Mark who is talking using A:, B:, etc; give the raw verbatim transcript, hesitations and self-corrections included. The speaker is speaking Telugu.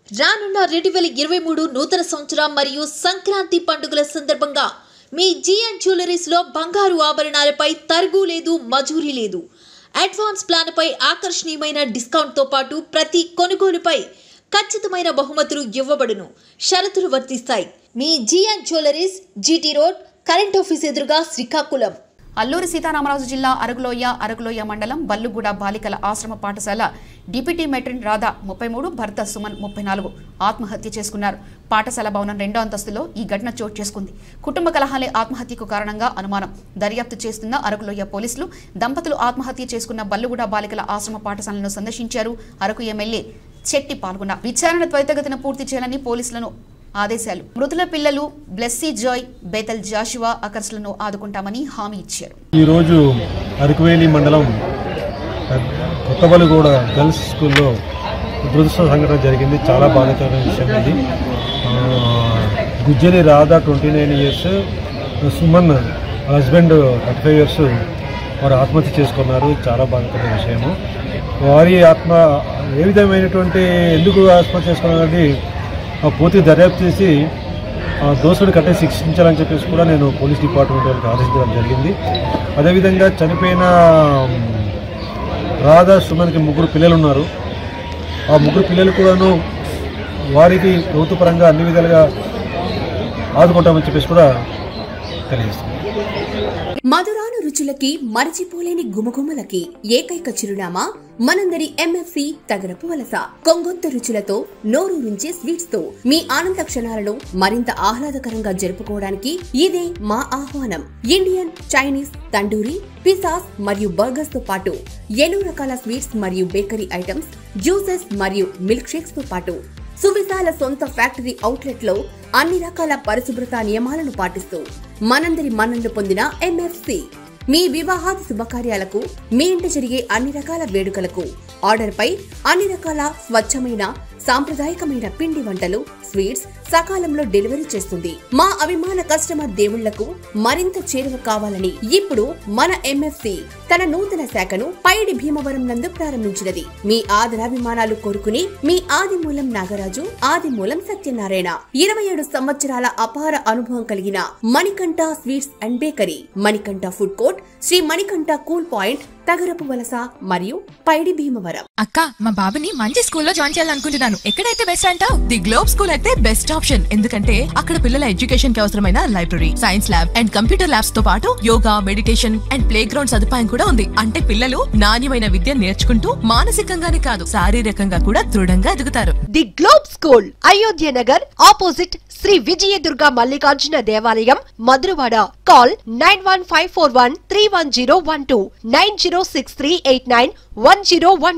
A: రానున్న రెండు వేల ఇరవై మూడు నూతన సంవత్సరం మరియు సంక్రాంతి పండుగల సందర్భంగా మీ జిఎన్ జ్యువెలరీస్ లో బంగారు ఆభరణాలపై తరుగు లేదు, మజూరీ లేదు. అడ్వాన్స్ ప్లాన్ పై ఆకర్షణీయమైన డిస్కౌంట్ తో పాటు ప్రతి కొనుగోలుపై ఖచ్చితమైన బహుమతులు ఇవ్వబడును. షరతులు వర్తిస్తాయి. మీ GN jewelleries, GT road, current office ఎదురుగా, శ్రీకాకుళం.
B: అల్లూరి సీతారామరాజు జిల్లా అరగులోయ అరగులోయ మండలం బల్లుగూడ బాలికల ఆశ్రమ పాఠశాల డిప్యూటీ మెట్రిన్ రాధా ముప్పై మూడు, భర్త సుమన్ ముప్పై నాలుగు ఆత్మహత్య చేసుకున్నారు. పాఠశాల భవనం రెండో అంతస్తులో ఈ ఘటన చోటు చేసుకుంది. కుటుంబ కలహాలే ఆత్మహత్యకు కారణంగా అనుమానం. దర్యాప్తు చేస్తున్న అరగులోయ పోలీసులు దంపతులు ఆత్మహత్య చేసుకున్న బల్లుగూడ బాలికల ఆశ్రమ పాఠశాలను సందర్శించారు. అరకు ఎమ్మెల్యే చెట్టి పాల్గొన్నారు. విచారణ త్వరితగతిన పూర్తి చేయాలని పోలీసులను ఆదేశాలు. మృతుల పిల్లలు బ్లెస్సీ జాయ్, బేతల్ జాషువా అకర్స్లను ఆదుకుంటామని హామీ ఇచ్చారు.
C: ఈ రోజు అరకువేలి మండలం కొత్తబలుగూడ గర్ల్స్ స్కూల్లో దురదృష్ట సంఘటన జరిగింది. చాలా బాధాకరమైన విషయం ఇది. Gujjali Radha twenty nine years, Suman husband thirty five years వారు ఆత్మహత్య చేసుకున్నారు. చాలా బాధాకరమైన విషయము. వారి ఆత్మ ఏ విధమైనటువంటి ఎందుకు ఆత్మహత్య చేసుకున్నారని పూర్తి దర్యాప్తు చేసి దోషుడు కట్టే శిక్షించాలని చెప్పేసి కూడా నేను పోలీస్ డిపార్ట్మెంట్ వాళ్ళకి ఆదేశించడం జరిగింది. అదేవిధంగా చనిపోయిన రాధా సుమన్కి ముగ్గురు పిల్లలు ఉన్నారు. ఆ ముగ్గురు పిల్లలు కూడాను వారికి ప్రభుత్వపరంగా అన్ని విధాలుగా ఆదుకుంటామని చెప్పేసి కూడా తెలియజేస్తుంది.
D: మధురాను రుచులకి, మరచిపోలేని గుమగుమలకి ఏకైక చిరునామా మనందరి ఎంఎఫ్సి తగరపు వలస. కొంగొత్త రుచులతో, నోరూరించే స్వీట్స్ తో మీ ఆనంద క్షణాలను మరింత ఆహ్లాదకరంగా జరుపుకోవడానికి ఇదే మా ఆహ్వానం. ఇండియన్, చైనీస్, తండూరి, పిజ్జాస్ మరియు బర్గర్స్ తో పాటు ఎన్నో రకాల స్వీట్స్ మరియు బేకరీ ఐటమ్స్, జ్యూసెస్ మరియు మిల్క్ షేక్స్ తో పాటు సువిశాల సొంత ఫ్యాక్టరీ అవుట్లెట్ లో అన్ని రకాల పరిశుభ్రత నియమాలను పాటిస్తూ మనందరి మన్ననలు పొందిన ఎంఎఫ్సి మీ వివాహాది శుభకార్యాలకు, మీ ఇంట జరిగే అన్ని రకాల వేడుకలకు ఆర్డర్ పై అన్ని రకాల స్వచ్ఛమైన సాంప్రదాయకమైన పిండి వంటలు, స్వీట్స్ సకాలంలో డెలివరీ చేస్తుంది. మా అభిమాన కస్టమర్ దేవుళ్లకు మరింత చేరువ కావాలని ఇప్పుడు మన ఎంఎఫ్సి తన నూతన శాఖను పైడి భీమవరం నందు ప్రారంభించినది. మీ ఆదరాభిమానాలు కోరుకుని మీ ఆదిమూలం నాగరాజు, ఆదిమూలం సత్యనారాయణ ఇరవై ఏడు సంవత్సరాల అపార అనుభవం కలిగిన Manikanta sweets and bakery, Manikanta food court, Shri Manikanta cool point, Tagarapu Valasa మరియు పైడి భీమవరం.
E: అక్క, మా బాబుని మంచి స్కూల్లో జాయిన్ చేయాలనుకుంటున్నాను. ఎక్కడైతే బెస్ట్ అంటావు? ది గ్లోబ్ స్కూల్ అయితే బెస్ట్ ఆప్షన్. ఎందుకంటే అక్కడ పిల్లల ఎడ్యుకేషన్ కి అవసరమైన library, science lab and computer labs తో పాటు yoga, meditation and playground సదుపాయం కూడా ఉంది. అంటే పిల్లలు నాణ్యమైన విద్య నేర్చుకుంటూ మానసికంగానే కాదు, శారీరకంగా కూడా దృఢంగా ఎదుగుతారు.
F: The globe school, Ayodhya Nagar opposite Shri Vijayadurga Mallikarjuna దేవాలయం, Madhurawada. Call nine one five four one three one zero one two, nine zero six three eight nine one zero one.